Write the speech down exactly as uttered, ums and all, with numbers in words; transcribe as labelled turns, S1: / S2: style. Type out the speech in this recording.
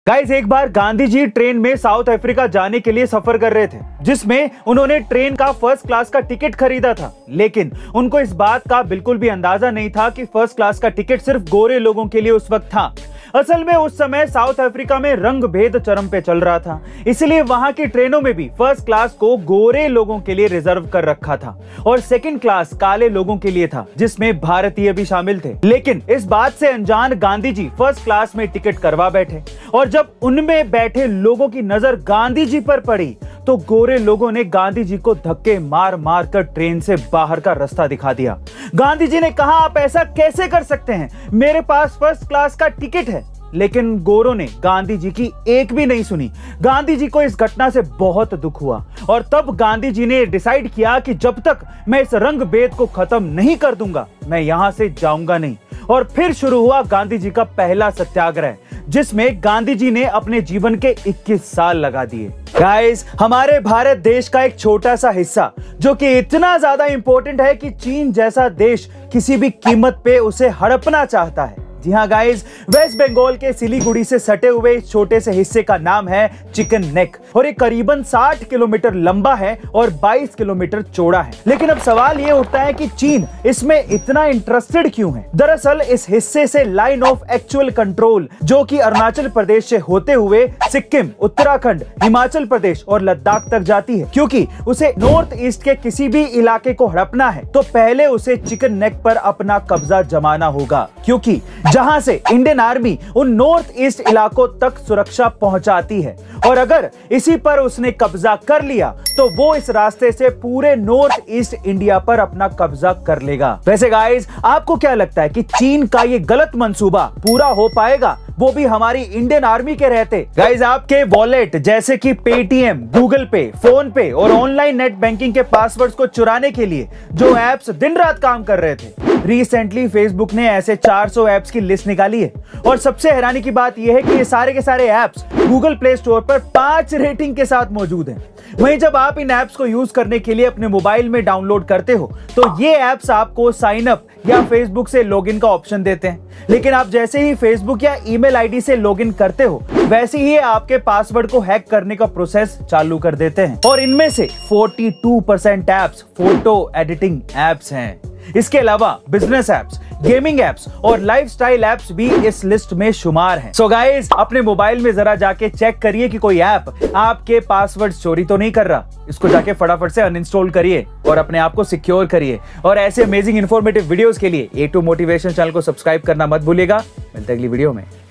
S1: Guys, एक बार Gandhi ji train में साउथ अफ्रीका जाने के लिए सफर कर रहे थे, जिसमें उन्होंने ट्रेन का फर्स्ट क्लास का टिकट खरीदा था। लेकिन उनको इस बात का बिल्कुल भी अंदाजा नहीं था कि फर्स्ट क्लास का टिकट सिर्फ गोरे लोगों के लिए उस वक्त था। असल में उस समय साउथ अफ्रीका में रंग भेद चरम पे चल रहा था, इसलिए वहां की ट्रेनों में भी फर्स्ट क्लास को गोरे लोगों के लिए रिजर्व कर रखा था और सेकंड क्लास काले लोगों के लिए था, जिसमें भारतीय भी शामिल थे। लेकिन इस बात से अनजान गांधी जी फर्स्ट क्लास में टिकट करवा बैठे और जब उनमें बैठे लोगों की नजर गांधी जी पर पड़ी तो गोरे लोगों ने गांधी जी को धक्के मार मार कर ट्रेन से बाहर का रास्ता दिखा दिया। गांधी जी ने कहा, आप ऐसा कैसे कर सकते हैं, मेरे पास फर्स्ट क्लास का टिकट है। लेकिन गोरों ने गांधी जी की एक भी नहीं सुनी। गांधी जी को इस घटना से बहुत दुख हुआ और तब गांधी जी ने डिसाइड किया कि जब तक मैं इस रंग भेद को खत्म नहीं कर दूंगा, मैं यहां से जाऊंगा नहीं। और फिर शुरू हुआ गांधी जी का पहला सत्याग्रह, जिसमें गांधी जी ने अपने जीवन के इक्कीस साल लगा दिए। गाइस, हमारे भारत देश का एक छोटा सा हिस्सा जो कि इतना ज्यादा इंपॉर्टेंट है कि चीन जैसा देश किसी भी कीमत पे उसे हड़पना चाहता है। जी हाँ गाइस, वेस्ट बंगाल के सिलीगुड़ी से सटे हुए इस छोटे से हिस्से का नाम है चिकन नेक और ये करीबन साठ किलोमीटर लंबा है और बाईस किलोमीटर चौड़ा है। लेकिन अब सवाल ये उठता है कि चीन इसमें इतना इंटरेस्टेड क्यों है। दरअसल इस हिस्से से लाइन ऑफ एक्चुअल कंट्रोल, जो कि अरुणाचल प्रदेश से होते हुए सिक्किम, उत्तराखंड, हिमाचल प्रदेश और लद्दाख तक जाती है। क्योंकि उसे नॉर्थ ईस्ट के किसी भी इलाके को हड़पना है तो पहले उसे चिकन नेक पर अपना कब्जा जमाना होगा, क्योंकि जहां से इंडियन आर्मी उन नॉर्थ ईस्ट इलाकों तक सुरक्षा पहुंचाती है। और अगर इसी पर उसने कब्जा कर लिया तो वो इस रास्ते से पूरे नॉर्थ ईस्ट इंडिया पर अपना कब्जा कर लेगा। वैसे गाइस, आपको क्या लगता है कि चीन का ये गलत मंसूबा पूरा हो पाएगा, वो भी हमारी इंडियन आर्मी के रहते? गाइस, आपके वॉलेट जैसे कि पेटीएम, गूगल पे, फोन पे और ऑनलाइन नेट बैंकिंग के पासवर्ड्स को चुराने के लिए जो एप्स दिन रात काम कर रहे थे, रिसेंटली फेसबुक ने ऐसे चार सौ एप्स की लिस्ट निकाली है। और सबसे हैरानी की बात यह है कि ये सारे के सारे एप्स गूगल प्ले स्टोर पर पांच रेटिंग के साथ मौजूद हैं। वहीं जब आप इन एप्स को यूज करने के लिए अपने मोबाइल में डाउनलोड करते हो तो ये एप्स आपको साइन अप या फेसबुक से लॉगिन का ऑप्शन देते हैं। लेकिन आप जैसे ही फेसबुक या ईमेल आईडी से लॉगिन करते हो, वैसे ही आपके पासवर्ड को हैक करने का प्रोसेस चालू कर देते हैं। और इनमें से बयालीस percent apps photo editing apps हैं। इसके अलावा बिजनेस एप्स, गेमिंग एप्स और लाइफस्टाइल एप्स भी इस लिस्ट में शुमार हैं। सो गाइस, अपने मोबाइल में जरा जाके चेक करिए कि कोई ऐप आपके पासवर्ड चोरी तो नहीं कर रहा। इसको जाके फटाफट से अनइंस्टॉल करिए और अपने आप को सिक्योर करिए। और ऐसे अमेजिंग इन्फॉर्मेटिव वीडियोस के लिए ए टू मोटिवेशन चैनल को सब्सक्राइब करना मत भूलिएगा। मिलते हैं अगली वीडियो में।